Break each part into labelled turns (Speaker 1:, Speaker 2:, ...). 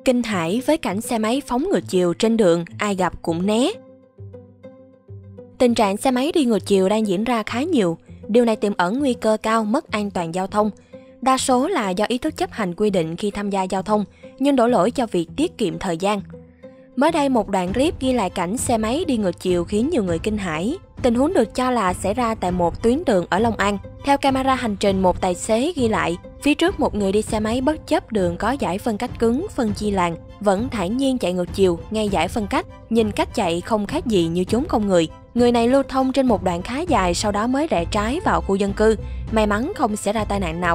Speaker 1: Kinh hãi với cảnh xe máy phóng ngược chiều trên đường, ai gặp cũng né. Tình trạng xe máy đi ngược chiều đang diễn ra khá nhiều. Điều này tiềm ẩn nguy cơ cao mất an toàn giao thông. Đa số là do ý thức chấp hành quy định khi tham gia giao thông, nhưng đổ lỗi cho việc tiết kiệm thời gian. Mới đây, một đoạn clip ghi lại cảnh xe máy đi ngược chiều khiến nhiều người kinh hãi. Tình huống được cho là xảy ra tại một tuyến đường ở Long An. Theo camera hành trình, một tài xế ghi lại, phía trước một người đi xe máy bất chấp đường có dải phân cách cứng, phân chia làn, vẫn thản nhiên chạy ngược chiều, ngay dải phân cách, nhìn cách chạy không khác gì như chốn không người. Người này lưu thông trên một đoạn khá dài, sau đó mới rẽ trái vào khu dân cư, may mắn không xảy ra tai nạn nào.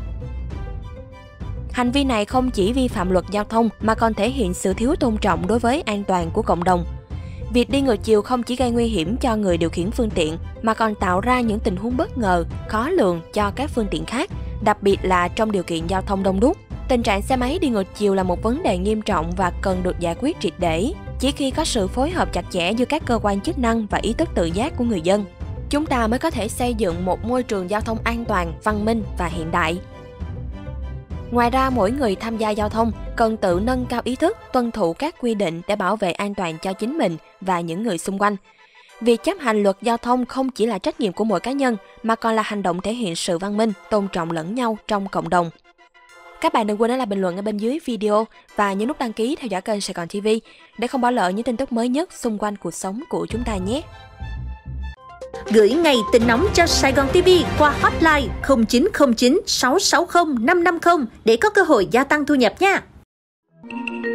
Speaker 1: Hành vi này không chỉ vi phạm luật giao thông mà còn thể hiện sự thiếu tôn trọng đối với an toàn của cộng đồng. Việc đi ngược chiều không chỉ gây nguy hiểm cho người điều khiển phương tiện mà còn tạo ra những tình huống bất ngờ, khó lường cho các phương tiện khác, đặc biệt là trong điều kiện giao thông đông đúc. Tình trạng xe máy đi ngược chiều là một vấn đề nghiêm trọng và cần được giải quyết triệt để. Chỉ khi có sự phối hợp chặt chẽ giữa các cơ quan chức năng và ý thức tự giác của người dân, chúng ta mới có thể xây dựng một môi trường giao thông an toàn, văn minh và hiện đại. Ngoài ra, mỗi người tham gia giao thông cần tự nâng cao ý thức, tuân thủ các quy định để bảo vệ an toàn cho chính mình và những người xung quanh. Việc chấp hành luật giao thông không chỉ là trách nhiệm của mỗi cá nhân mà còn là hành động thể hiện sự văn minh, tôn trọng lẫn nhau trong cộng đồng. Các bạn đừng quên để lại bình luận ở bên dưới video và nhấn nút đăng ký theo dõi kênh Sài Gòn TV để không bỏ lỡ những tin tức mới nhất xung quanh cuộc sống của chúng ta nhé.
Speaker 2: Gửi ngay tin nóng cho Sài Gòn TV qua hotline 0909 660 550 để có cơ hội gia tăng thu nhập nha.